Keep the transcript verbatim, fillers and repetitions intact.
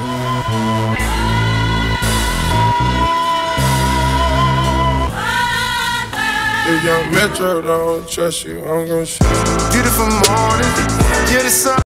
If Young Metro don't trust you, I'm gon' shoot you. Beautiful morning, you're the sun.